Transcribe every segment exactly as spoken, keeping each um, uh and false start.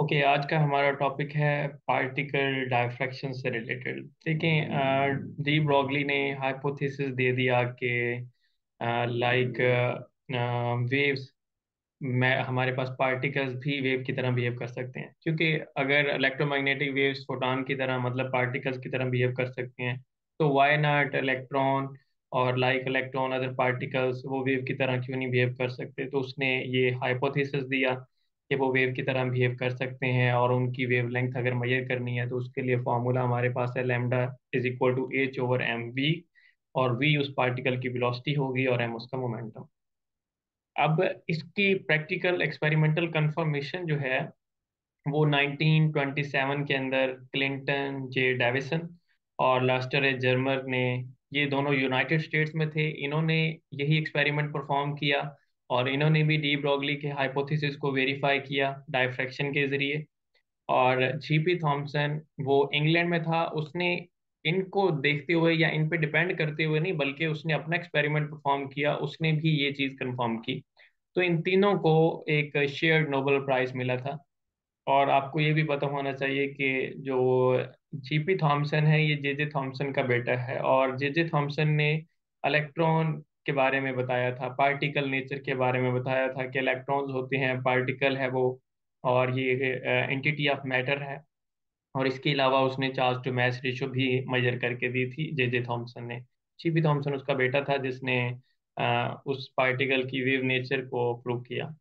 Okay, आज का हमारा टॉपिक है पार्टिकल डायफ्रैक्शन से रिलेटेड। देखें, डी ब्रॉगली ने हाइपोथेसिस दे दिया कि लाइक वेव्स में हमारे पास पार्टिकल्स भी वेव की तरह बिहेव कर सकते हैं, क्योंकि अगर इलेक्ट्रोमैग्नेटिक वेव्स फोटॉन की तरह मतलब पार्टिकल्स की तरह बिहेव कर सकते हैं, तो व्हाई नॉट इलेक्ट्रॉन और लाइक इलेक्ट्रॉन अदर पार्टिकल्स वो वेव की तरह क्यों नहीं बिहेव कर सकते। तो उसने ये हाइपोथेसिस दिया कि वो वेव की तरह बिहेव कर सकते हैं, और उनकी वेवलेंथ अगर मेजर करनी है तो उसके लिए फॉर्मूला हमारे पास है lambda is equal to h over m v, और वी उस पार्टिकल की वेलोसिटी होगी और एम उसका मोमेंटम। अब इसकी प्रैक्टिकल एक्सपेरिमेंटल कंफर्मेशन जो है वो नाइनटीन ट्वेंटी सेवन के अंदर क्लिंटन, जे डेविसन और लास्टर ए जर्मर ने, ये दोनों यूनाइटेड स्टेट्स में थे, इन्होंने यही एक्सपेरिमेंट परफॉर्म किया। और इन्होंने भी डी ब्रॉगली के हाइपोथेसिस को वेरीफाई किया डायफ्रैक्शन के जरिए। और जीपी थॉमसन वो इंग्लैंड में था, उसने इनको देखते हुए या इन पे डिपेंड करते हुए नहीं, बल्कि उसने अपना एक्सपेरिमेंट परफॉर्म किया, उसने भी ये चीज़ कंफर्म की। तो इन तीनों को एक शेयर्ड नोबेल प्राइज मिला था। और आपको ये भी पता होना चाहिए कि जो जीपी थॉमसन है ये जे जे थॉमसन का बेटा है, और जे जे थॉमसन ने इलेक्ट्रॉन के बारे में बताया था, पार्टिकल नेचर के बारे में बताया था कि इलेक्ट्रॉन्स होते हैं, पार्टिकल है वो, और ये एंटिटी ऑफ मैटर है। और इसके अलावा उसने चार्ज टू मैस रेशो भी मेजर करके दी थी जे जे थॉमसन ने। जीपी थॉमसन उसका बेटा था जिसने अ, उस पार्टिकल की वेव नेचर को प्रूव किया।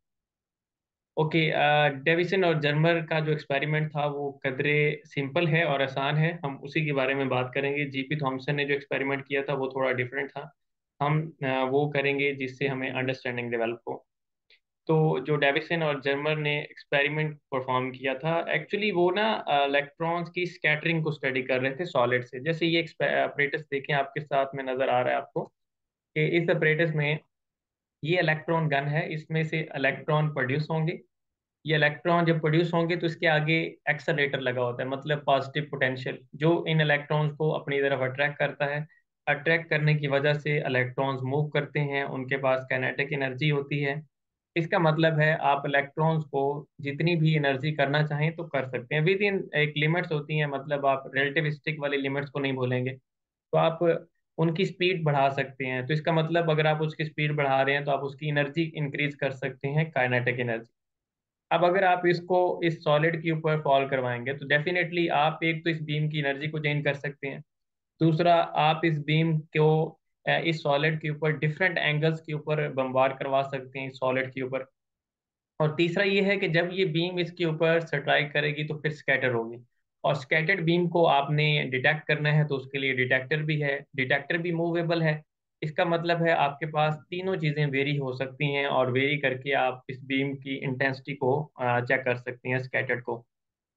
ओके, डेविसन और जर्मर का जो एक्सपेरिमेंट था वो कदरे सिंपल है और आसान है, हम उसी के बारे में बात करेंगे। जीपी थॉमसन ने जो एक्सपेरिमेंट किया था वो थोड़ा डिफरेंट था, हम अ, वो करेंगे जिससे हमें अंडरस्टैंडिंग डेवलप हो। तो जो डेविसन और जर्मर ने एक्सपेरिमेंट परफॉर्म किया था, एक्चुअली वो ना इलेक्ट्रॉन्स की स्कैटरिंग को स्टडी कर रहे थे सॉलिड से। जैसे ये अपरेटस देखें, आपके साथ में नजर आ रहा है आपको कि इस अपरेटस में ये इलेक्ट्रॉन गन है, इसमें से इलेक्ट्रॉन प्रोड्यूस होंगे। ये इलेक्ट्रॉन जब प्रोड्यूस होंगे तो इसके आगे एक्सेलरेटर लगा होता है, मतलब पॉजिटिव पोटेंशियल, जो इन इलेक्ट्रॉन्स को अपनी तरफ अट्रैक्ट करता है। अट्रैक्ट करने की वजह से इलेक्ट्रॉन्स मूव करते हैं, उनके पास काइनेटिक एनर्जी होती है। इसका मतलब है आप इलेक्ट्रॉन्स को जितनी भी एनर्जी करना चाहें तो कर सकते हैं, विद इन एक लिमिट्स होती हैं, मतलब आप रिलेटिविस्टिक वाली लिमिट्स को नहीं भूलेंगे। तो आप उनकी स्पीड बढ़ा सकते हैं, तो इसका मतलब अगर आप उसकी स्पीड बढ़ा रहे हैं तो आप उसकी एनर्जी इंक्रीज कर सकते हैं, काइनेटिक एनर्जी। अब अगर आप इसको इस सॉलिड के ऊपर फॉल करवाएंगे तो डेफिनेटली आप एक तो इस बीम की एनर्जी को चेंज कर सकते हैं, दूसरा आप इस बीम को अ, इस सॉलिड के ऊपर डिफरेंट एंगल्स के ऊपर बम्बार करवा सकते हैं इस सॉलिड के ऊपर। और तीसरा ये है कि जब ये बीम इसके ऊपर स्ट्राइक करेगी तो फिर स्कैटर होगी, और स्कैटर्ड बीम को आपने डिटेक्ट करना है तो उसके लिए डिटेक्टर भी है, डिटेक्टर भी मूवेबल है। इसका मतलब है आपके पास तीनों चीज़ें वेरी हो सकती हैं, और वेरी करके आप इस बीम की इंटेंसिटी को चेक कर सकते हैं, स्कैटर्ड को।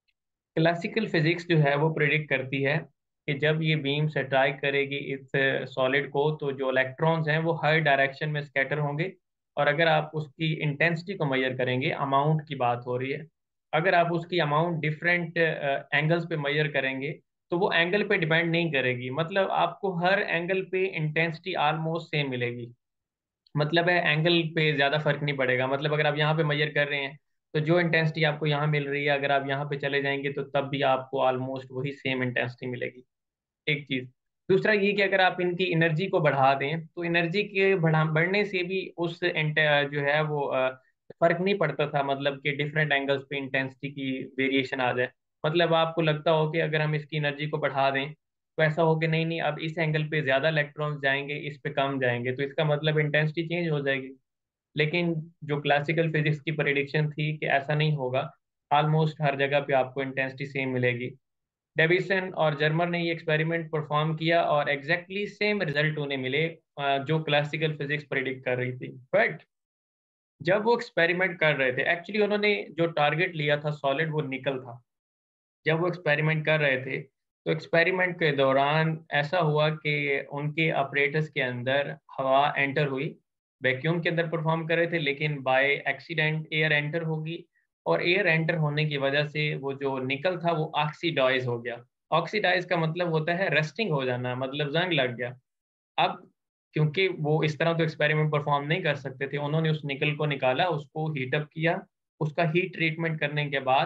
क्लासिकल फिजिक्स जो है वो प्रेडिक्ट करती है कि जब ये बीम स्ट्राइक करेगी इस सॉलिड को तो जो इलेक्ट्रॉन्स हैं वो हर डायरेक्शन में स्कैटर होंगे। और अगर आप उसकी इंटेंसिटी को मेजर करेंगे, अमाउंट की बात हो रही है, अगर आप उसकी अमाउंट डिफरेंट एंगल्स पे मेजर करेंगे तो वो एंगल पे डिपेंड नहीं करेगी, मतलब आपको हर एंगल पे इंटेंसिटी ऑलमोस्ट सेम मिलेगी। मतलब है एंगल पे ज्यादा फर्क नहीं पड़ेगा, मतलब अगर आप यहाँ पे मेजर कर रहे हैं तो जो इंटेंसिटी आपको यहाँ मिल रही है, अगर आप यहाँ पे चले जाएंगे तो तब भी आपको ऑलमोस्ट वही सेम इंटेंसिटी मिलेगी। एक चीज। दूसरा ये कि अगर आप इनकी एनर्जी को बढ़ा दें तो एनर्जी के बढ़ा बढ़ने से भी उस इंटे- जो है वो अ, फर्क नहीं पड़ता था, मतलब कि डिफरेंट एंगल्स पे इंटेंसिटी की वेरिएशन आ जाए। मतलब आपको लगता हो कि अगर हम इसकी एनर्जी को बढ़ा दें तो ऐसा हो कि नहीं नहीं, अब इस एंगल पे ज्यादा इलेक्ट्रॉन्स जाएंगे, इस पे कम जाएंगे, तो इसका मतलब इंटेंसिटी चेंज हो जाएगी। लेकिन जो क्लासिकल फिजिक्स की प्रेडिक्शन थी कि ऐसा नहीं होगा, ऑलमोस्ट हर जगह पे आपको इंटेंसिटी सेम मिलेगी। डेविसन और जर्मर ने ये एक्सपेरिमेंट परफॉर्म किया और एग्जैक्टली सेम रिजल्ट उन्हें मिले अ, जो क्लासिकल फिजिक्स प्रेडिक्ट कर रही थी। बट जब वो एक्सपेरिमेंट कर रहे थे, एक्चुअली उन्होंने जो टारगेट लिया था सॉलिड वो निकल था। जब वो एक्सपेरिमेंट कर रहे थे तो एक्सपेरिमेंट के दौरान ऐसा हुआ कि उनके ऑपरेटर्स के अंदर हवा एंटर हुई। वैक्यूम के अंदर परफॉर्म कर रहे थे, लेकिन बाय एक्सीडेंट एयर एंटर होगी, और एयर एंटर होने की वजह से वो जो निकल था वो ऑक्सीडाइज हो गया। ऑक्सीडाइज का मतलब होता है रस्टिंग हो जाना, मतलब जंग लग गया। अब क्योंकि वो इस तरह तो एक्सपेरिमेंट परफॉर्म नहीं कर सकते थे, उन्होंने उस निकल को निकाला, उसको हीट अप किया, उसका हीट ट्रीटमेंट करने के बाद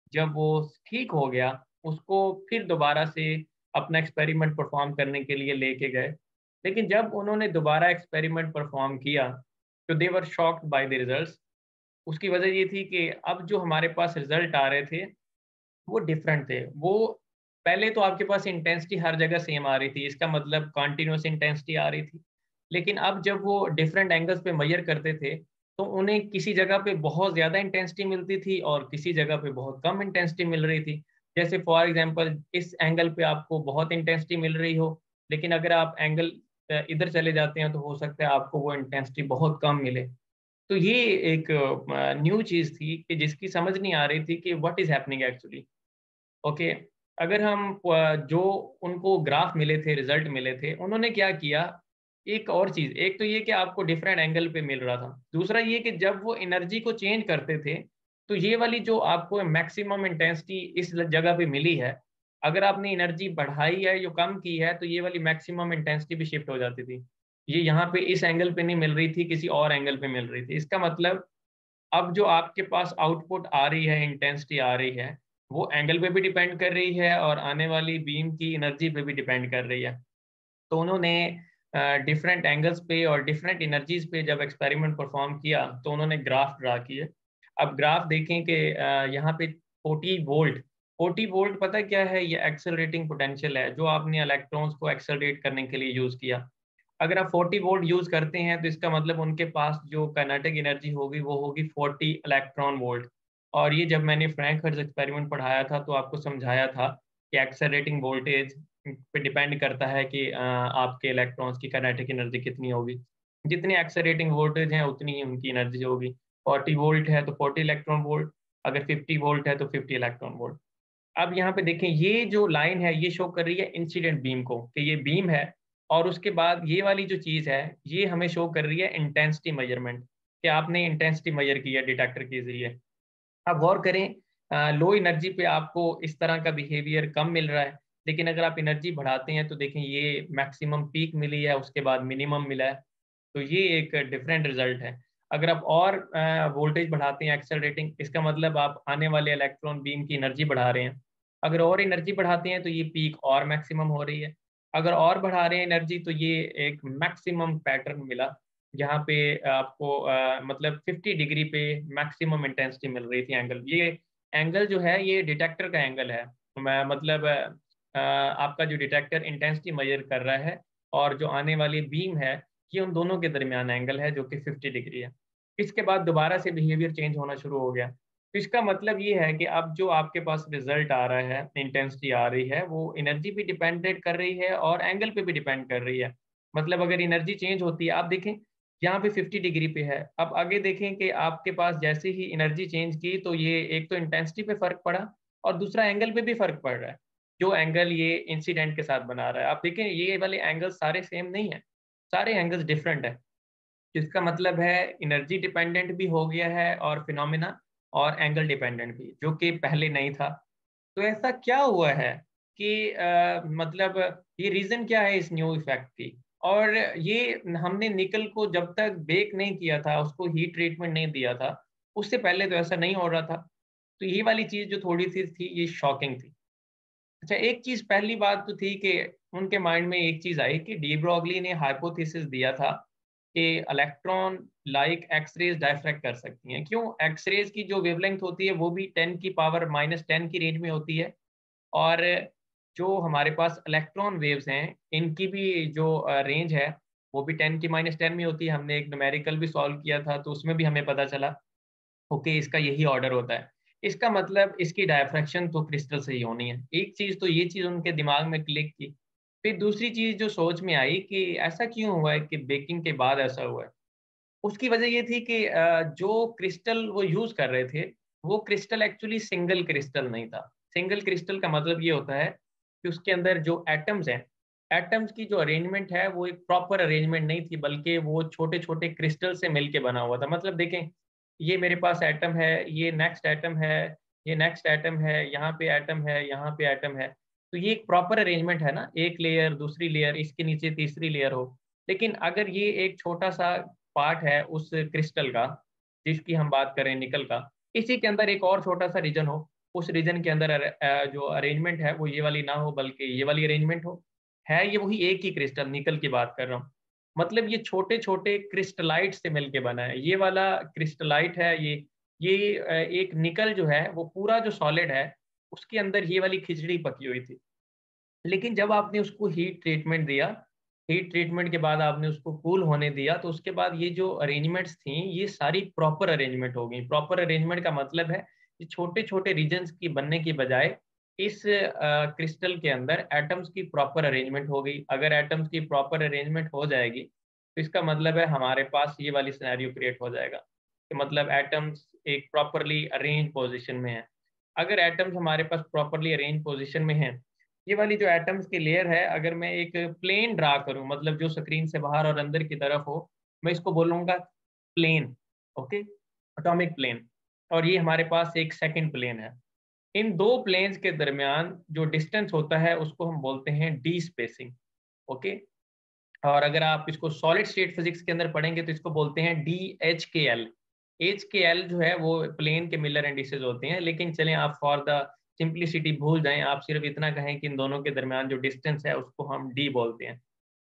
जब वो ठीक हो गया, उसको फिर दोबारा से अपना एक्सपेरिमेंट परफॉर्म करने के लिए लेके गए। लेकिन जब उन्होंने दोबारा एक्सपेरिमेंट परफॉर्म किया, तो they were shocked by the results. उसकी वजह ये थी कि अब जो हमारे पास रिजल्ट आ रहे थे, वो डिफरेंट थे। वो पहले तो आपके पास इंटेंसिटी हर जगह सेम आ रही थी, इसका मतलब कंटीन्यूअस इंटेंसिटी आ रही थी। लेकिन अब जब वो डिफरेंट एंगल्स पे मेजर करते थे, तो उन्हें किसी जगह पे बहुत ज़्यादा इंटेंसिटी मिलती थी और किसी जगह पे बहुत कम इंटेंसिटी मिल रही थी। जैसे फॉर एग्जांपल इस एंगल पे आपको बहुत इंटेंसिटी मिल रही हो, लेकिन अगर आप एंगल अ, इधर चले जाते हैं तो हो सकता है आपको वो इंटेंसिटी बहुत कम मिले। तो ये एक अ, न्यू चीज़ थी कि जिसकी समझ नहीं आ रही थी कि what is happening actually. Okay, अगर हम प जो उनको ग्राफ मिले थे, रिज़ल्ट मिले थे, उन्होंने क्या किया, एक और चीज़, एक तो ये कि आपको डिफरेंट एंगल पे मिल रहा था। दूसरा ये कि जब वो एनर्जी को चेंज करते थे, तो ये वाली जो आपको मैक्सिमम इंटेंसिटी इस ल जगह पे मिली है, अगर आपने एनर्जी बढ़ाई है या कम की है, तो ये वाली मैक्सिमम इंटेंसिटी भी शिफ्ट हो जाती थी। ये यहाँ पे इस एंगल पे नहीं मिल रही थी, किसी और एंगल पे मिल रही थी। इसका मतलब अब जो आपके पास आउटपुट आ रही है, इंटेंसिटी आ रही है, वो एंगल पे भी डिपेंड कर रही है और आने वाली बीम की एनर्जी पे भी डिपेंड कर रही है। तो उन्होंने अ, डिफरेंट एंगल्स पे और डिफरेंट एनर्जीज़ पे जब एक्सपेरिमेंट परफॉर्म किया, तो उन्होंने ग्राफ ड्रा किए। अब ग्राफ देखें कि अ, यहाँ पे फोर्टी वोल्ट, फोर्टी वोल्ट पता है क्या है? ये एक्सेलरेटिंग पोटेंशियल है, जो आपने इलेक्ट्रॉन्स को एक्सेलरेट करने के लिए यूज़ किया। अगर आप फोर्टी वोल्ट यूज़ करते हैं, तो इसका मतलब उनके पास जो काइनेटिक एनर्जी होगी, वो होगी फोर्टी इलेक्ट्रॉन वोल्ट। और ये जब मैंने फ्रैंक हर्ट्ज़ एक्सपेरिमेंट पढ़ाया था, तो आपको समझाया था कि एक्सेलरेटिंग वोल्टेज पे डिपेंड करता है कि अ, आपके इलेक्ट्रॉन्स की काइनेटिक एनर्जी कितनी होगी। जितनी एक्सेलरेटिंग वोल्टेज है, उतनी ही उनकी एनर्जी होगी। फोर्टी वोल्ट है, तो फोर्टी इलेक्ट्रॉन वोल्ट, अगर फिफ्टी वोल्ट है, तो फिफ्टी इलेक्ट्रॉन वोल्ट। अब यहाँ पे देखें, ये जो लाइन है, ये शो कर रही है इंसिडेंट बीम को, कि ये बीम है, और उसके बाद ये वाली जो चीज़ है, ये हमें शो कर रही है इंटेंसिटी मेजरमेंट, कि आपने इंटेंसिटी मेजर की है डिटेक्टर के ज़रिए। आप गौर करें, अ, लो एनर्जी पे आपको इस तरह का बिहेवियर कम मिल रहा है, लेकिन अगर आप एनर्जी बढ़ाते हैं, तो देखें ये मैक्सिमम पीक मिली है, उसके बाद मिनिमम मिला है। तो ये एक डिफरेंट रिजल्ट है। अगर आप और अ, वोल्टेज बढ़ाते हैं एक्सेलरेटिंग, इसका मतलब आप आने वाले इलेक्ट्रॉन बीम की एनर्जी बढ़ा रहे हैं। अगर और एनर्जी बढ़ाते हैं, तो ये पीक और मैक्सिमम हो रही है। अगर और बढ़ा रहे हैं एनर्जी, तो ये एक मैक्सिमम पैटर्न मिला, जहाँ पे आपको अ, मतलब फिफ्टी डिग्री पे मैक्सिमम इंटेंसिटी मिल रही थी एंगल। ये एंगल जो है, ये डिटेक्टर का एंगल है। मैं मतलब अ, अ, आपका जो डिटेक्टर इंटेंसिटी मेजर कर रहा है, और जो आने वाली बीम है, ये उन दोनों के दरमियान एंगल है, जो कि फिफ्टी डिग्री है। इसके बाद दोबारा से बिहेवियर चेंज होना शुरू हो गया। तो इसका मतलब ये है कि अब जो आपके पास रिजल्ट आ रहा है, इंटेंसिटी आ रही है, वो एनर्जी भी डिपेंडेंट कर रही है और एंगल पे भी डिपेंड कर रही है। मतलब अगर एनर्जी चेंज होती है, आप देखें यहाँ पे फिफ्टी डिग्री पे है। अब आगे देखें कि आपके पास जैसे ही एनर्जी चेंज की, तो ये एक तो इंटेंसिटी पे फ़र्क पड़ा, और दूसरा एंगल पे भी फ़र्क पड़ रहा है। जो एंगल ये इंसिडेंट के साथ बना रहा है। आप देखें, ये वाले एंगल्स सारे सेम नहीं है, सारे एंगल्स डिफरेंट है। इसका मतलब है एनर्जी डिपेंडेंट भी हो गया है और फिनोमिना, और एंगल डिपेंडेंट भी, जो कि पहले नहीं था। तो ऐसा क्या हुआ है कि अ, मतलब ये रीज़न क्या है इस न्यू इफ़ेक्ट की? और ये हमने निकल को जब तक बेक नहीं किया था, उसको हीट ट्रीटमेंट नहीं दिया था, उससे पहले तो ऐसा नहीं हो रहा था। तो ये वाली चीज़ जो थोड़ी-सी थी, ये शॉकिंग थी। अच्छा, एक चीज़, पहली बात तो थी कि उनके माइंड में एक चीज़ आई कि डी ब्रॉगली ने हाइपोथेसिस दिया था कि इलेक्ट्रॉन लाइक एक्स-रेज़ डायफ्रैक्ट कर सकती हैं। क्यों? एक्स-रेज़ की जो वेवलेंथ होती है, वो भी टेन की पावर माइनस टेन की रेंज में होती है, और जो हमारे पास इलेक्ट्रॉन वेव्स हैं, इनकी भी जो अ, रेंज है, वो भी टेन की माइनस टेन में होती है। हमने एक न्यूमेरिकल भी सॉल्व किया था, तो उसमें भी हमें पता चला, ओके, इसका यही ऑर्डर होता है। इसका मतलब इसकी डायफ्रैक्शन तो क्रिस्टल से ही होनी है। एक चीज़ तो ये चीज़ उनके दिमाग में क्लिक की। फिर दूसरी चीज़ जो सोच में आई कि ऐसा क्यों हुआ है कि बेकिंग के बाद ऐसा हुआ है? उसकी वजह ये थी कि अ, जो क्रिस्टल वो यूज़ कर रहे थे, वो क्रिस्टल एक्चुअली सिंगल क्रिस्टल नहीं था। सिंगल क्रिस्टल का मतलब ये होता है कि उसके अंदर जो एटम्स हैं, एटम्स की जो अरेंजमेंट है, वो एक प्रॉपर अरेंजमेंट नहीं थी, बल्कि वो छोटे-छोटे क्रिस्टल से मिलके बना हुआ था। मतलब देखें, ये मेरे पास एटम है, ये नेक्स्ट एटम है, ये नेक्स्ट एटम है, यहाँ पे एटम है, यहाँ पे एटम है। तो ये एक प्रॉपर अरेंजमेंट है ना, एक लेयर, दूसरी लेयर, इसके नीचे तीसरी लेयर हो। लेकिन अगर ये एक छोटा-सा पार्ट है उस क्रिस्टल का, जिसकी हम बात करें निकल का, इसी के अंदर एक और छोटा-सा रीजन हो, उस रीजन के अंदर अरे- जो अरेंजमेंट है वो ये वाली ना हो, बल्कि ये वाली अरेंजमेंट हो। है ये वही एक ही क्रिस्टल, निकल की बात कर रहा हूँ। मतलब ये छोटे छोटे क्रिस्टलाइट से मिलके बना है। ये वाला क्रिस्टलाइट है, ये ये अ, एक निकल जो है वो पूरा जो सॉलिड है उसके अंदर ये वाली खिचड़ी पकी हुई थी। लेकिन जब आपने उसको हीट ट्रीटमेंट दिया, हीट ट्रीटमेंट के बाद आपने उसको कूल होने दिया, तो उसके बाद ये जो अरेंजमेंट्स थी ये सारी प्रॉपर अरेंजमेंट हो गई। प्रॉपर अरेंजमेंट का मतलब है कि छोटे छोटे रीजन्स की बनने की बजाय इस क्रिस्टल के अंदर एटम्स की प्रॉपर अरेंजमेंट हो गई। अगर एटम्स की प्रॉपर अरेंजमेंट हो जाएगी तो इसका मतलब है हमारे पास ये वाली सिनेरियो क्रिएट हो जाएगा कि मतलब एटम्स एक प्रॉपरली अरेंज पोजिशन में है। अगर एटम्स हमारे पास प्रॉपरली अरेंज पोजिशन में है, ये वाली जो एटम्स की लेयर है, अगर मैं एक प्लेन ड्रा करूं, मतलब जो स्क्रीन से बाहर और अंदर की तरफ हो, मैं इसको बोलूंगा प्लेन। Okay, atomic plane. और ये हमारे पास एक सेकंड प्लेन है। इन दो प्लेन्स के दरमियान जो डिस्टेंस होता है उसको हम बोलते हैं डी स्पेसिंग। ओके। और अगर आप इसको सॉलिड स्टेट फिजिक्स के अंदर पढ़ेंगे तो इसको बोलते हैं d h k l. H k l जो है वो प्लेन के मिलर इंडिसेस होते हैं। लेकिन चलें, आप फॉर द सिंप्लिसिटी भूल जाएं, आप सिर्फ इतना कहें कि इन दोनों के दरमियान जो डिस्टेंस है उसको हम डी बोलते हैं।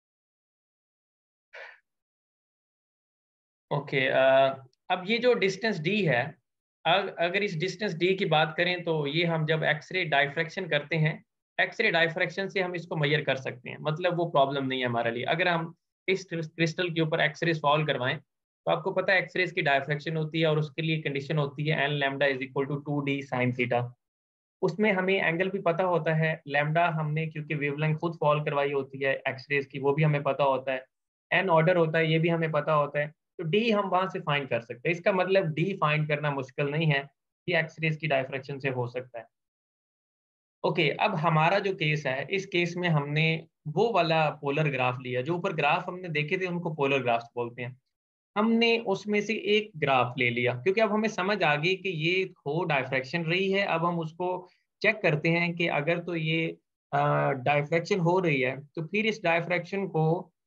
ओके। अब ये जो डिस्टेंस डी है, अग, अगर इस डिस्टेंस डी की बात करें तो ये हम जब एक्सरे डाइफ्रैक्शन करते हैं, एक्सरे डाइफ्रैक्शन से हम इसको मेजर कर सकते हैं। मतलब वो प्रॉब्लम नहीं है हमारे लिए। अगर हम इस क्रिस्टल के ऊपर एक्सरे सॉल्व करवाएं तो आपको पता है एक्सरेज की डाइफ्रैक्शन होती है और उसके लिए कंडीशन होती है n lambda is equal to two d sine theta. उसमें हमें एंगल भी पता होता है, लैम्डा हमने क्योंकि वेवलेंथ खुद फॉल करवाई होती है एक्सरेज की, वो भी हमें पता होता है। एन ऑर्डर होता है, ये भी हमें पता होता है। तो डी हम वहां से फाइंड कर सकते हैं। इसका मतलब डी फाइंड करना मुश्किल नहीं है कि एक्सरेज की डायफ्रैक्शन से हो सकता है। ओके, अब हमारा जो केस है, इस केस में हमने वो वाला पोलर ग्राफ लिया। जो ऊपर ग्राफ हमने देखे थे उनको पोलर ग्राफ्स बोलते हैं। हमने उसमें से एक ग्राफ ले लिया क्योंकि अब हमें समझ आ गई कि ये हो डायफ्रैक्शन रही है। अब हम उसको चेक करते हैं कि अगर तो ये डायफ्रैक्शन हो रही है तो फिर इस डायफ्रैक्शन को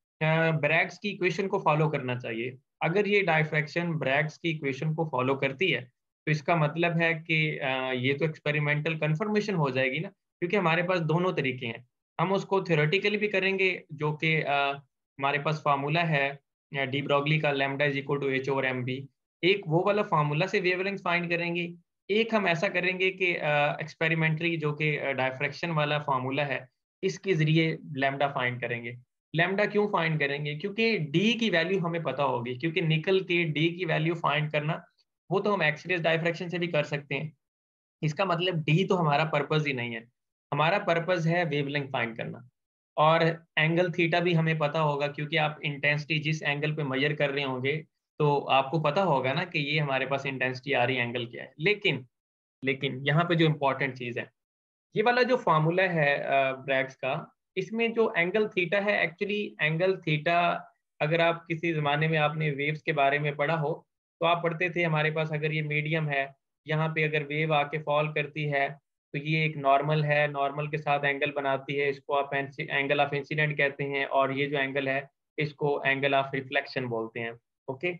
ब्रैग्स की इक्वेशन को फॉलो करना चाहिए। अगर ये डायफ्रैक्शन ब्रैग्स की इक्वेशन को फॉलो करती है तो इसका मतलब है कि अ, ये तो एक्सपेरिमेंटल कंफर्मेशन हो जाएगी ना, क्योंकि हमारे पास दोनों तरीके हैं। हम उसको थ्योरेटिकली भी करेंगे, जो कि अ, हमारे पास फार्मूला है डी ब्रॉगली का, lambda is equal to h over m v. एक वो वाला फार्मूला से वेवलेंथ फाइंड करेंगे। एक हम ऐसा करेंगे कि एक्सपेरिमेंटली जो कि डायफ्रैक्शन वाला फार्मूला है, इसके जरिए लैम्डा फाइंड करेंगे। लैम्डा क्यों फाइंड करेंगे? क्योंकि डी की वैल्यू हमें पता होगी। क्योंकि निकल के डी की वैल्यू फाइंड करना वो तो हम एक्सरेज डायफ्रैक्शन से भी कर सकते हैं। इसका मतलब डी तो हमारा पर्पस ही नहीं है। हमारा पर्पस है वेवलेंथ फाइंड करना। और एंगल थीटा भी हमें पता होगा, क्योंकि आप इंटेंसिटी जिस एंगल पे मेजर कर रहे होंगे तो आपको पता होगा ना कि ये हमारे पास इंटेंसिटी आ रही एंगल क्या है। लेकिन लेकिन यहाँ पे जो इंपॉर्टेंट चीज है, ये वाला जो फार्मूला है ब्रैग्स का, इसमें जो एंगल थीटा है, एक्चुअली एंगल थीटा, अगर आप किसी जमाने में आपने वेव्स के बारे में पढ़ा हो तो आप पढ़ते थे हमारे पास अगर ये मीडियम है, यहाँ पे अगर वेव आके फॉल करती है तो ये एक नॉर्मल है, नॉर्मल के साथ एंगल बनाती है, इसको आप एंगल ऑफ इंसिडेंट कहते हैं। और ये जो एंगल है इसको एंगल ऑफ रिफ्लेक्शन बोलते हैं। ओके।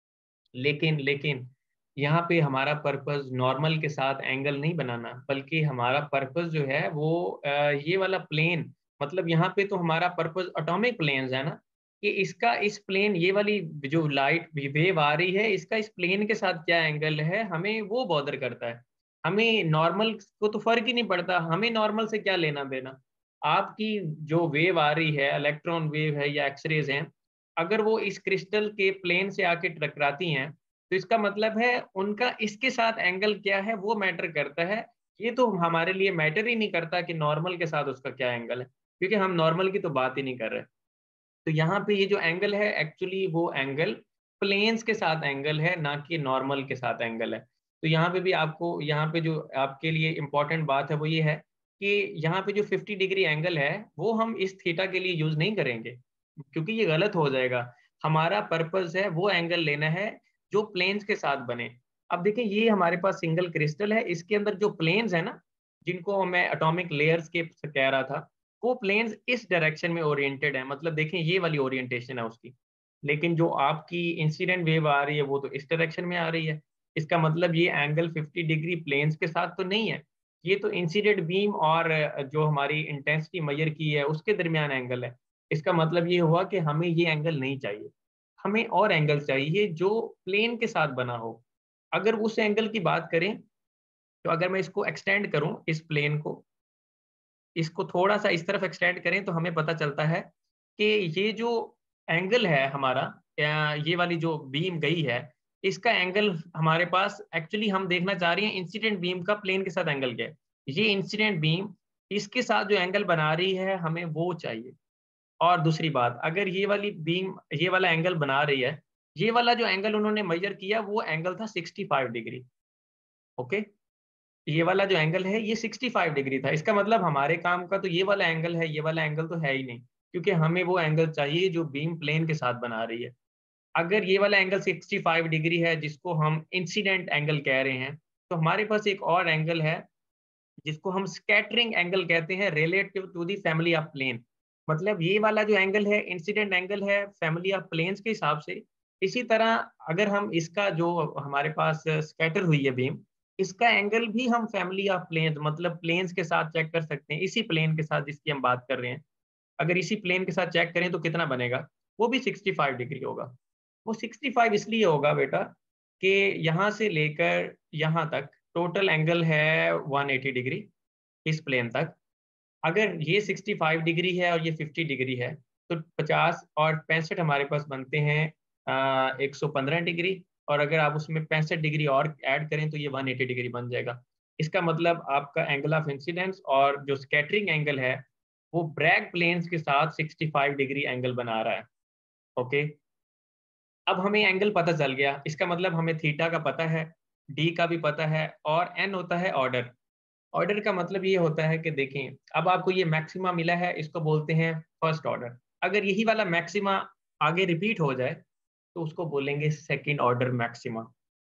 लेकिन लेकिन यहाँ पे हमारा पर्पस नॉर्मल के साथ एंगल नहीं बनाना, बल्कि हमारा पर्पस जो है वो अ, ये वाला प्लेन, मतलब यहाँ पे तो हमारा पर्पस एटॉमिक प्लेन्स है ना, कि इसका इस प्लेन, ये वाली जो लाइट वेव आ रही है, इसका इस प्लेन के साथ क्या एंगल है, हमें वो बॉदर करता है। हमें नॉर्मल को तो फर्क ही नहीं पड़ता, हमें नॉर्मल से क्या लेना देना। आपकी जो वेव आ रही है, इलेक्ट्रॉन वेव है या एक्सरेज हैं, अगर वो इस क्रिस्टल के प्लेन से आके टकराती हैं तो इसका मतलब है उनका इसके साथ एंगल क्या है वो मैटर करता है। ये तो हमारे लिए मैटर ही नहीं करता कि नॉर्मल के साथ उसका क्या एंगल है, क्योंकि हम नॉर्मल की तो बात ही नहीं कर रहे। तो यहाँ पे ये जो एंगल है, एक्चुअली वो एंगल प्लेन्स के साथ एंगल है, ना कि नॉर्मल के साथ एंगल है। तो यहाँ पे भी आपको, यहाँ पे जो आपके लिए इंपॉर्टेंट बात है वो ये है कि यहाँ पे जो फिफ्टी डिग्री एंगल है वो हम इस थीटा के लिए यूज नहीं करेंगे, क्योंकि ये गलत हो जाएगा। हमारा पर्पस है वो एंगल लेना है जो प्लेन्स के साथ बने। अब देखिए, ये हमारे पास सिंगल क्रिस्टल है, इसके अंदर जो प्लेन्स है ना, जिनको मैं एटॉमिक लेयर्स के कह रहा था, वो प्लेन्स इस डायरेक्शन में ओरिएंटेड है। मतलब देखें, ये वाली ओरिएंटेशन है उसकी। लेकिन जो आपकी इंसिडेंट वेव आ रही है वो तो इस डायरेक्शन में आ रही है। इसका मतलब ये एंगल फिफ्टी डिग्री प्लेन्स के साथ तो नहीं है, ये तो इंसिडेंट बीम और जो हमारी इंटेंसिटी मेजर की है उसके दरमियान एंगल है। इसका मतलब ये हुआ कि हमें ये एंगल नहीं चाहिए, हमें और एंगल चाहिए जो प्लेन के साथ बना हो। अगर उस एंगल की बात करें तो अगर मैं इसको एक्सटेंड करूं, इस प्लेन को, इसको थोड़ा सा इस तरफ एक्सटेंड करें तो हमें पता चलता है कि ये जो एंगल है हमारा, या ये वाली जो बीम गई है, इसका एंगल हमारे पास एक्चुअली हम देखना चाह रहे हैं इंसिडेंट बीम का प्लेन के साथ एंगल क्या है। ये इंसिडेंट बीम इसके साथ जो एंगल बना रही है हमें वो चाहिए। और दूसरी बात, अगर ये वाली बीम ये वाला एंगल बना रही है, ये वाला जो एंगल उन्होंने मेजर किया वो एंगल था सिक्सटी फाइव डिग्री। ओके, ये वाला जो एंगल है ये सिक्सटी फाइव डिग्री था। इसका मतलब हमारे काम का तो ये वाला एंगल है, ये वाला एंगल तो है ही नहीं, क्योंकि हमें वो एंगल चाहिए जो बीम प्लेन के साथ बना रही है। अगर ये वाला एंगल सिक्सटी फाइव डिग्री है जिसको हम इंसिडेंट एंगल कह रहे हैं, तो हमारे पास एक और एंगल है जिसको हम स्कैटरिंग एंगल कहते हैं relative to the family of plane. मतलब ये वाला जो एंगल है इंसिडेंट एंगल है फैमिली ऑफ प्लेन्स के हिसाब से। इसी तरह अगर हम इसका जो हमारे पास स्कैटर हुई है बीम, इसका एंगल भी हम फैमिली ऑफ प्लेन्स मतलब प्लेन्स के साथ चेक कर सकते हैं, इसी प्लेन के साथ जिसकी हम बात कर रहे हैं। अगर इसी प्लेन के साथ चेक करें तो कितना बनेगा, वो भी सिक्सटी फाइव डिग्री होगा। वो सिक्सटी फाइव इसलिए होगा बेटा कि यहाँ से लेकर यहाँ तक टोटल एंगल है वन एटी डिग्री इस प्लेन तक। अगर ये सिक्सटी फाइव डिग्री है और ये फिफ्टी डिग्री है, तो पचास और पैंसठ हमारे पास बनते हैं एक सौ पंद्रह डिग्री। और अगर आप उसमें पैंसठ डिग्री और ऐड करें तो ये वन एटी डिग्री बन जाएगा। इसका मतलब आपका एंगल ऑफ इंसिडेंस और जो स्कैटरिंग एंगल है वो ब्रैग प्लेन्स के साथ सिक्सटी फाइव डिग्री एंगल बना रहा है। ओके, अब हमें एंगल पता चल गया, इसका मतलब हमें थीटा का पता है, डी का भी पता है, और एन होता है ऑर्डर। ऑर्डर का मतलब ये होता है कि देखें, अब आपको ये मैक्सिमा मिला है, इसको बोलते हैं फर्स्ट ऑर्डर। अगर यही वाला मैक्सिमा आगे रिपीट हो जाए तो उसको बोलेंगे second order maxima.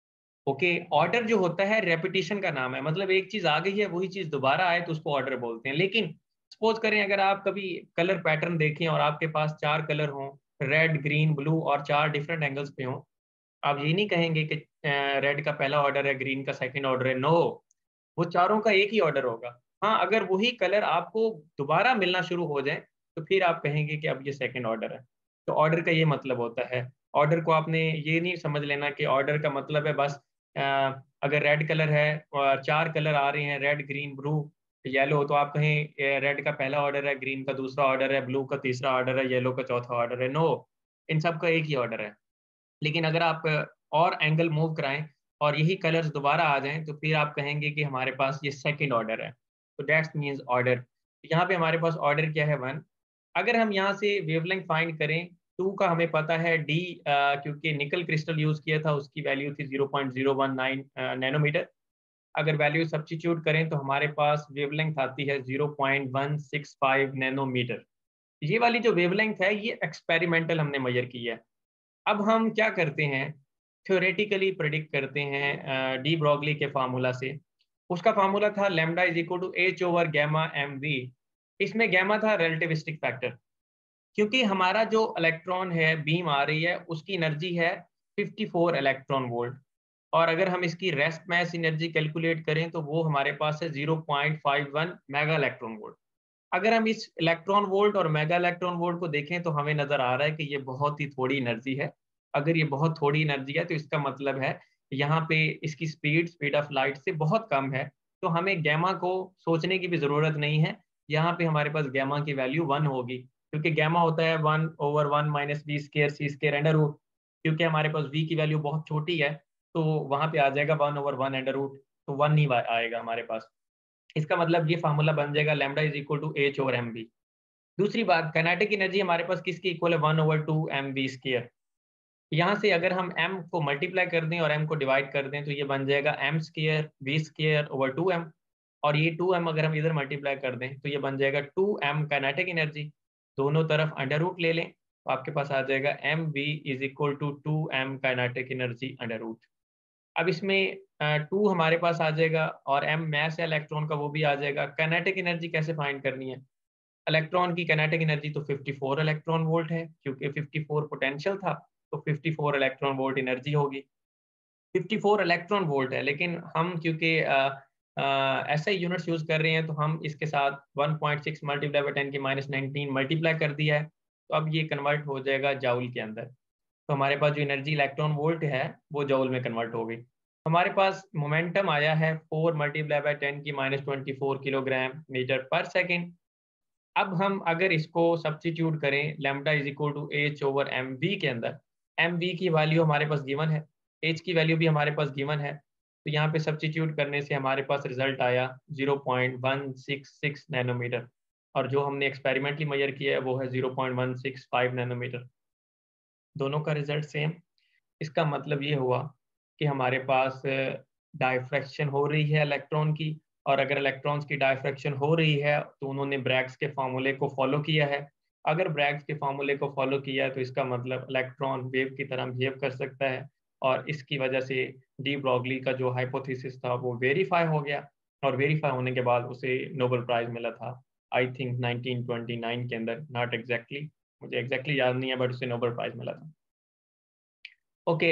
Okay, order जो होता है रेपिटेशन का नाम है, मतलब एक चीज आ गई है वही चीज दोबारा आए तो उसको ऑर्डर बोलते हैं। लेकिन सपोज करें अगर आप कभी कलर पैटर्न देखें और आपके पास चार कलर हों, रेड ग्रीन ब्लू, और चार डिफरेंट एंगल्स पे हों, आप ये नहीं कहेंगे कि रेड का पहला ऑर्डर है, ग्रीन का सेकंड ऑर्डर है। नो, वो चारों का एक ही ऑर्डर होगा। हाँ, अगर वही कलर आपको दोबारा मिलना शुरू हो जाए तो फिर आप कहेंगे कि अब ये सेकंड ऑर्डर है। तो ऑर्डर का ये मतलब होता है। ऑर्डर को आपने ये नहीं समझ लेना कि ऑर्डर का मतलब है बस अ, अगर रेड कलर है और चार कलर आ रहे हैं, रेड ग्रीन ब्लू येलो, तो आप कहें रेड का पहला ऑर्डर है, ग्रीन का दूसरा ऑर्डर है, ब्लू का तीसरा ऑर्डर है, येलो का चौथा ऑर्डर है। नो, इन सब का एक ही ऑर्डर है। लेकिन अगर आप और एंगल मूव कराएं और यही कलर्स दोबारा आ जाएं तो फिर आप कहेंगे कि हमारे पास ये सेकंड ऑर्डर है। तो दैट्स मींस ऑर्डर। यहाँ पे हमारे पास ऑर्डर क्या है, वन। अगर हम यहाँ से वेवलेंथ फाइंड करें, टू का हमें पता है, डी क्योंकि निकल क्रिस्टल यूज किया था उसकी वैल्यू थी zero point zero one nine nanometer. अगर वैल्यू सब्स्टिट्यूट करें तो हमारे पास वेवलेंथ आती है zero point one six five nanometer. ये वाली जो वेवलेंथ है ये एक्सपेरिमेंटल हमने मेजर की है। अब हम क्या करते हैं, थ्योरेटिकली प्रेडिक्ट करते हैं डी ब्रॉगली के फार्मूला से। उसका फार्मूला था lambda is equal to h over gamma m v. इसमें गैमा था रिलेटिविस्टिक फैक्टर, क्योंकि हमारा जो इलेक्ट्रॉन है बीम आ रही है उसकी एनर्जी है फिफ्टी फोर इलेक्ट्रॉन वोल्ट। और अगर हम इसकी रेस्ट मैस एनर्जी कैलकुलेट करें तो वो हमारे पास है zero point five one mega electron volt. अगर हम इस इलेक्ट्रॉन वोल्ट और मेगा इलेक्ट्रॉन वोल्ट को देखें तो हमें नजर आ रहा है कि ये बहुत ही थोड़ी एनर्जी है। अगर ये बहुत थोड़ी एनर्जी है तो इसका मतलब है यहाँ पे इसकी स्पीड स्पीड ऑफ लाइट से बहुत कम है। तो हमें गैमा को सोचने की भी जरूरत नहीं है। यहाँ पे हमारे पास गैमा की वैल्यू वन होगी, क्योंकि गैमा होता है one over one minus v square c square under root. क्योंकि हमारे पास वी की वैल्यू बहुत छोटी है तो वहां पे आ जाएगा one over one under root, तो वन नहीं आएगा हमारे पास। इसका मतलब ये फार्मूला बन जाएगा lambda is equal to h over m v. दूसरी बात, काइनेटिक एनर्जी हमारे पास किसकी इक्वल है, one over two m v square. यहाँ से अगर हम m को मल्टीप्लाई कर दें और m को डिवाइड कर दें तो ये बन जाएगा m square v square over two m. और ये टू एम अगर हम इधर मल्टीप्लाई कर दें तो ये बन जाएगा टू एम काइनेटिक एनर्जी। दोनों तरफ अंडर रूट ले लें तो आपके पास आ जाएगा m v is equal to two m kinetic energy under root. अब इसमें टू हमारे पास आ जाएगा और एम मैस है इलेक्ट्रॉन का वो भी आ जाएगा। काइनेटिक एनर्जी कैसे फाइंड करनी है, इलेक्ट्रॉन की काइनेटिक एनर्जी तो फिफ्टी फोर इलेक्ट्रॉन वोल्ट है, क्योंकि फिफ्टी फोर पोटेंशियल था तो fifty four electron volt energy होगी। फिफ्टी फोर इलेक्ट्रॉन वोल्ट है, लेकिन हम क्योंकि ऐसे यूनिट्स यूज कर रहे हैं तो हम इसके साथ one point six multiply by ten की माइनस नाइनटीन मल्टीप्लाई कर दिया है, तो अब ये कन्वर्ट हो जाएगा जाउल के अंदर। तो हमारे पास जो एनर्जी इलेक्ट्रॉन वोल्ट है वो जूल में कन्वर्ट हो गई। हमारे पास मोमेंटम आया है फोर मल्टीप्लाई बाय टेन की minus twenty four kilogram metre पर सेकेंड। अब हम अगर इसको सब्स्टिट्यूट करें lambda is equal to h over m v के अंदर, एम वी की वैल्यू हमारे पास गिवन है, एच की वैल्यू भी हमारे पास गिवन है, तो यहाँ पे सब्स्टिट्यूट करने से हमारे पास रिजल्ट आया zero point one six six nanometer, और जो हमने एक्सपेरिमेंटली मेजर किया है वो है zero point one six five nanometer. दोनों का रिजल्ट सेम। इसका मतलब ये हुआ कि हमारे पास डायफ्रैक्शन हो रही है इलेक्ट्रॉन की, और अगर इलेक्ट्रॉन्स की डायफ्रैक्शन हो रही है तो उन्होंने ब्रैग्स के फार्मूले को फॉलो किया है। अगर ब्रैग्स के फार्मूले को फॉलो किया है तो इसका मतलब इलेक्ट्रॉन वेव की तरह बिहेव कर सकता है, और इसकी वजह से डी ब्रॉगली का जो हाइपोथेसिस था वो वेरीफाई हो गया, और वेरीफाई होने के बाद उसे नोबेल प्राइज मिला था I think nineteen twenty nine के अंदर, नॉट एग्जैक्टली, मुझे एग्जैक्टली याद नहीं है, बट उसे नोबेल प्राइज मिला था। ओके,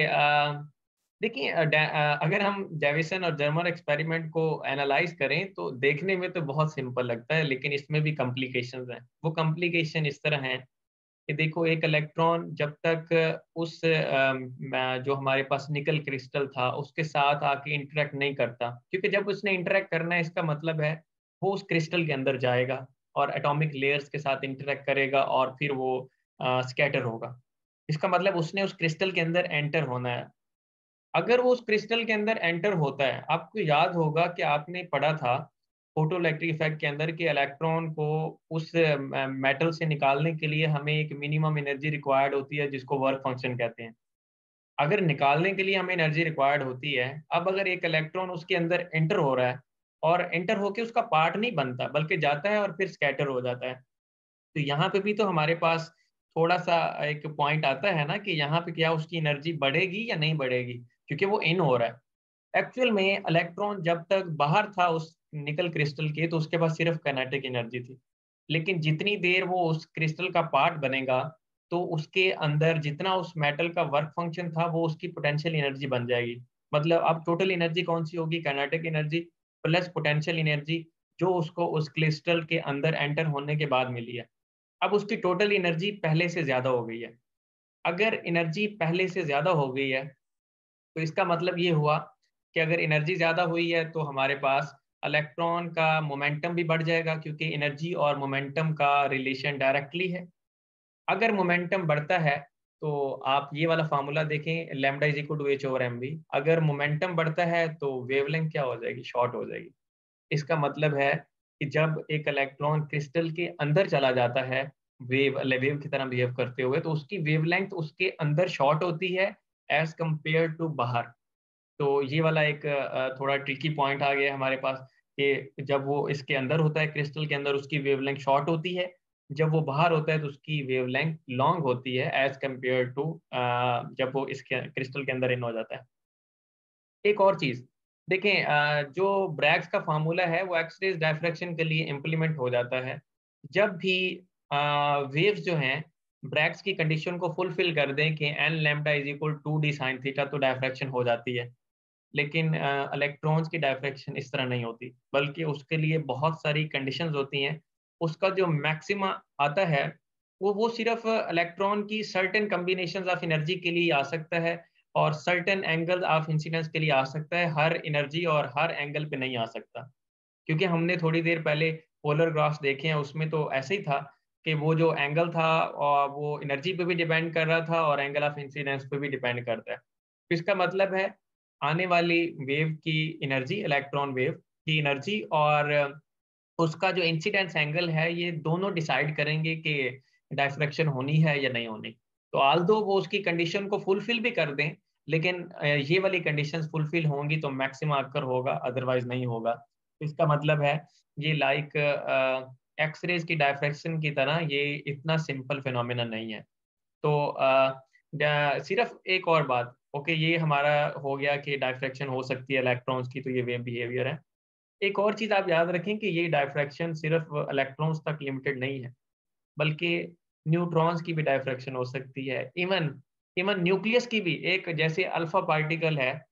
देखिए, अ, डै- अ, अगर हम डेविसन और जर्मर एक्सपेरिमेंट को एनालाइज करें तो देखने में तो बहुत सिंपल लगता है, लेकिन इसमें भी कॉम्प्लिकेशंस हैं। वो कॉम्प्लिकेशन इस तरह हैं कि देखो, एक इलेक्ट्रॉन जब तक उस अम, अ, जो हमारे पास निकल क्रिस्टल था उसके साथ आके इंटरेक्ट नहीं करता, क्योंकि जब उसने इंटरेक्ट करना है इसका मतलब है वो उस क्रिस्टल के अंदर जाएगा और एटॉमिक लेयर्स के साथ इंटरेक्ट करेगा और फिर वो स्कैटर होगा। इसका मतलब उसने उस क्रिस्टल के अंदर एंटर होना है। अगर वो उस क्रिस्टल के अंदर एंटर होता है, आपको याद होगा कि आपने पढ़ा था फोटो इलेक्ट्रिक इफेक्ट के अंदर कि इलेक्ट्रॉन को उस मेटल से निकालने के लिए हमें एक मिनिमम एनर्जी रिक्वायर्ड होती है जिसको वर्क फंक्शन कहते हैं। अगर निकालने के लिए हमें एनर्जी रिक्वायर्ड होती है, अब अगर एक इलेक्ट्रॉन उसके अंदर एंटर हो रहा है और एंटर होके उसका पार्ट नहीं बनता बल्कि जाता है और फिर स्कैटर हो जाता है, तो यहाँ पे भी तो हमारे पास थोड़ा सा एक पॉइंट आता है ना कि यहाँ पे क्या उसकी एनर्जी बढ़ेगी या नहीं बढ़ेगी, क्योंकि वो इन हो रहा है। एक्चुअल में इलेक्ट्रॉन जब तक बाहर था उस निकल क्रिस्टल के तो उसके पास सिर्फ काइनेटिक एनर्जी थी, लेकिन जितनी देर वो उस क्रिस्टल का पार्ट बनेगा तो उसके अंदर जितना उस मेटल का वर्क फंक्शन था वो उसकी पोटेंशियल एनर्जी बन जाएगी। मतलब अब टोटल एनर्जी कौन सी होगी, kinetic energy plus potential energy, जो उसको उस क्रिस्टल के अंदर एंटर होने के बाद मिली है। अब उसकी टोटल एनर्जी पहले से ज्यादा हो गई है। अगर एनर्जी पहले से ज्यादा हो गई है तो इसका मतलब ये हुआ कि अगर एनर्जी ज्यादा हुई है तो हमारे पास इलेक्ट्रॉन का मोमेंटम भी बढ़ जाएगा, क्योंकि एनर्जी और मोमेंटम का रिलेशन डायरेक्टली है। अगर मोमेंटम बढ़ता है तो आप ये वाला फार्मूला देखें, lambda is equal to h over m v. अगर मोमेंटम बढ़ता है तो वेवलेंथ क्या हो जाएगी, शॉर्ट हो जाएगी। इसका मतलब है कि जब एक इलेक्ट्रॉन क्रिस्टल के अंदर चला जाता है वेव वेव की तरह बिहेव करते हुए, तो उसकी वेवलेंथ उसके अंदर शॉर्ट होती है एज कंपेयर टू बाहर। तो ये वाला एक अ, थोड़ा ट्रिकी पॉइंट आ गया हमारे पास कि जब वो इसके अंदर होता है क्रिस्टल के अंदर उसकी वेवलेंथ शॉर्ट होती है, जब वो बाहर होता है तो उसकी वेवलेंथ लॉन्ग होती है एज कंपेयर टू जब वो इसके क्रिस्टल के अंदर इन हो जाता है। एक और चीज देखें, अ, जो ब्रैग्स का फार्मूला है वो एक्स रेज डायफ्रैक्शन के लिए इम्प्लीमेंट हो जाता है जब भी वेव्स जो हैं ब्रैग्स की कंडीशन को फुलफिल कर दें कि n lambda is equal to d sine theta, तो डायफ्रैक्शन हो जाती है। लेकिन इलेक्ट्रॉन्स की डायफ्रैक्शन इस तरह नहीं होती, बल्कि उसके लिए बहुत सारी कंडीशंस होती हैं। उसका जो मैक्सिमा आता है वो वो सिर्फ इलेक्ट्रॉन की सर्टेन कम्बिनेशंस ऑफ एनर्जी के लिए आ सकता है, और सर्टेन एंगल ऑफ इंसिडेंस के लिए आ सकता है, हर एनर्जी और हर एंगल पे नहीं आ सकता। क्योंकि हमने थोड़ी देर पहले पोलर ग्राफ्स देखे हैं, उसमें तो ऐसे ही था कि वो जो एंगल था और वो एनर्जी पे भी डिपेंड कर रहा था और एंगल ऑफ इंसिडेंस पे भी डिपेंड करता है। तो इसका मतलब है आने वाली वेव की एनर्जी, इलेक्ट्रॉन वेव की एनर्जी और उसका जो इंसिडेंस एंगल है, ये दोनों डिसाइड करेंगे कि डायफ्रैक्शन होनी है या नहीं होनी। तो आल दो वो उसकी कंडीशन को फुलफिल भी कर दें, लेकिन अ, ये वाली कंडीशंस फुलफिल होंगी तो मैक्सिमम आकर होगा, अदरवाइज नहीं होगा। तो इसका मतलब है ये लाइक एक्सरेज की डायफ्रैक्शन की तरह ये इतना सिंपल फिनोमेना नहीं है। तो अ, ड- सिर्फ एक और बात, ओके, ये हमारा हो गया कि डायफ्रैक्शन हो सकती है इलेक्ट्रॉन्स की, तो ये वेव बिहेवियर है। एक और चीज आप याद रखें कि ये डायफ्रैक्शन सिर्फ इलेक्ट्रॉन्स तक लिमिटेड नहीं है, बल्कि न्यूट्रॉन्स की भी डायफ्रैक्शन हो सकती है। इवन इवन न्यूक्लियस की भी, एक जैसे अल्फा पार्टिकल है,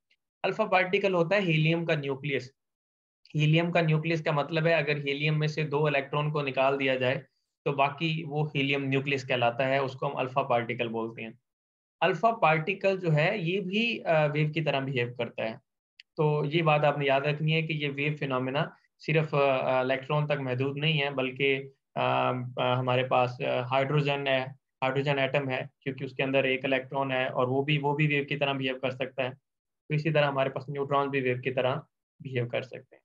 अल्फा पार्टिकल होता है हीलियम का न्यूक्लियस। हीलियम का न्यूक्लियस का मतलब है अगर हीलियम में से दो इलेक्ट्रॉन को निकाल दिया जाए तो बाकी वो हीलियम न्यूक्लियस कहलाता है, उसको हम अल्फा पार्टिकल बोलते हैं। अल्फा पार्टिकल जो है ये भी वेव की तरह बिहेव करता है। तो ये बात आपने याद रखनी है कि ये वेव फिनोमेना सिर्फ इलेक्ट्रॉन तक महदूद नहीं है, बल्कि अ, अ, हमारे पास हाइड्रोजन है, हाइड्रोजन एटम है, क्योंकि उसके अंदर एक इलेक्ट्रॉन है और वो भी वो भी वेव की तरह बिहेव कर सकता है। तो इसी तरह हमारे पास न्यूट्रॉन भी वेव की तरह बिहेव कर सकते हैं।